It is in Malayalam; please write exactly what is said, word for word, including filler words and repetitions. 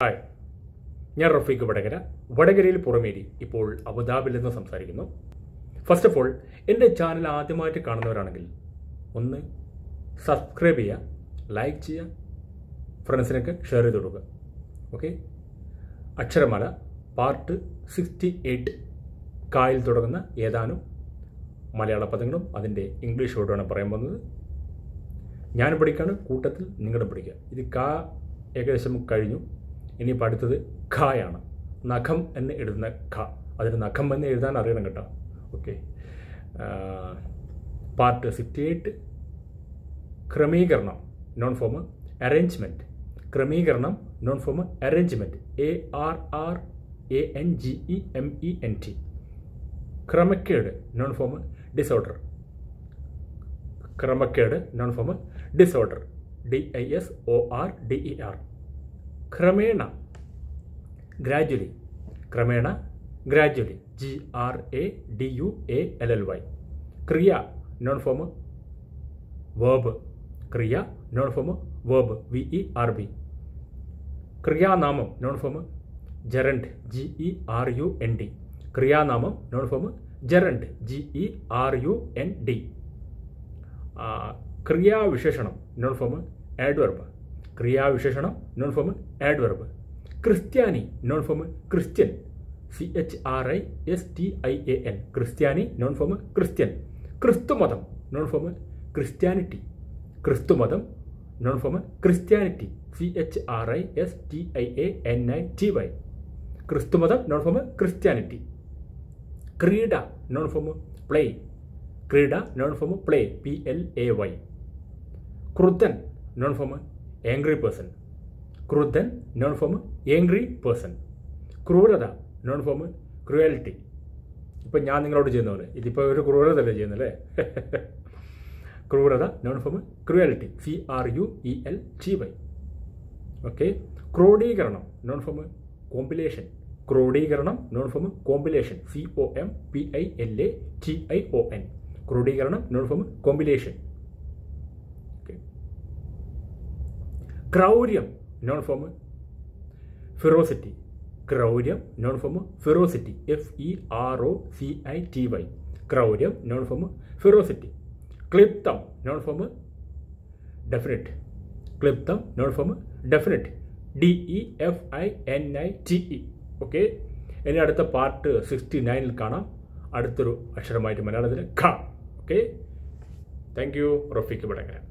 ഹായ്, ഞാൻ റഫീഖ് വടകര. വടകരയിൽ പുറമേരി ഇപ്പോൾ അബുദാബിയിൽ നിന്ന് സംസാരിക്കുന്നു. ഫസ്റ്റ് ഓഫ് ഓൾ, എൻ്റെ ചാനൽ ആദ്യമായിട്ട് കാണുന്നവരാണെങ്കിൽ ഒന്ന് സബ്സ്ക്രൈബ് ചെയ്യുക, ലൈക്ക് ചെയ്യുക, ഫ്രണ്ട്സിനൊക്കെ ഷെയർ ചെയ്ത് കൊടുക്കുക. ഓക്കെ. അക്ഷരമാല പാർട്ട് സിക്സ്റ്റി എയ്റ്റ് കായിൽ തുടങ്ങുന്ന ഏതാനും മലയാള പദങ്ങളും അതിൻ്റെ ഇംഗ്ലീഷ് വേർഡുമാണ് പറയാൻ പോകുന്നത്. ഞാൻ പഠിക്കാണ്, കൂട്ടത്തിൽ നിങ്ങളുടെ പഠിക്കുക. ഇത് കാ ഏകദേശം കഴിഞ്ഞു. ഇനിയിപ്പോൾ അടുത്തത് ഖായാണ്. നഖം എന്ന് എഴുതുന്ന ഖ. അതിന് നഖം എന്ന് എഴുതാൻ അറിയണം കേട്ടോ. ഓക്കെ. പാർട്ട് സിക്സ്റ്റി എയ്റ്റ് ക്രമീകരണം നോൺ ഫോം അറേഞ്ച്മെൻറ്റ്. ക്രമീകരണം noun form arrangement. A R R A N G E M E N T. ക്രമക്കേട് നോൺ ഫോം ഡിസോർഡർ. ക്രമക്കേട് noun form disorder. D I S O R D E R. ക്രമേണ ഗ്രാജ്വലി. ക്രമേണ gradually. G R A D U A L L Y. ക്രിയ നോൺ ഫോം വേർബ്. ക്രിയ noun form verb. V E R B. ക്രിയാനാമം noun form gerund. G E R U N D. ക്രിയാനാമം noun form gerund. G E R U N D. ക്രിയാവിശേഷണം നോൺ ഫോം ആഡ്വർബ്. ക്രിയാവിശേഷണം നോൺ ഫോം ആഡ്വർബ്. ക്രിസ്ത്യാനി noun form Christian. C H R I S T I A N. ക്രിസ്ത്യാനി നോൺ ഫോം ക്രിസ്ത്യൻ. ക്രിസ്തുമതം നോൺ ഫോം ക്രിസ്ത്യാനിറ്റി. ക്രിസ്തുമതം noun form Christianity. C H R I S T I A N I T Y. ക്രിസ്തുമതം നോൺ ഫോം ക്രിസ്ത്യാനിറ്റി. ക്രീഡ നോൺ ഫോം പ്ലേ. ക്രീഡ noun form play. P L A Y. ക്രുദ്ധൻ നോൺ ഫോം ആംഗ്രി പേഴ്സൺ. ക്രുദ്ധൻ നോൺ ഫോം ആംഗ്രി പേഴ്സൺ. ക്രൂരത നോൺ ഫോം ക്രൂവാലിറ്റി. ഇപ്പം ഞാൻ നിങ്ങളോട് ചെയ്യുന്ന പോലെ ഇതിപ്പോൾ ഒരു ക്രൂരതല്ലേ ചെയ്യുന്നല്ലേ. ക്രൂരത noun form cruelty. C R U E L T Y. Okay. ക്രോഡീകരണം നോൺ ഫോം കോമ്പിലേഷൻ. ക്രോഡീകരണം noun form compilation. C O M P I L A T I O N. ക്രോഡീകരണം നോൺ ഫോം കോമ്പിലേഷൻ. ക്രൗര്യം നോൺ ഫോം ഫെറോസിറ്റി. ക്രൗര്യം noun form ferocity. F E R O C I T Y. ക്രൗര്യം നോൺ ഫോം ഫെറോസിറ്റി. ക്ലിപ്തം നോൺ ഫോം ഡെഫിനിറ്റ്. ക്ലിപ്തം noun form definite. D E F I N I T E. Okay. ഇനി അടുത്ത പാർട്ട് സിക്സ്റ്റി നയനിൽ കാണാം. അടുത്തൊരു അക്ഷരമായിട്ട് മലയാളത്തിൽ ഖ. Okay. Thank you. Rafeeq Vadakara.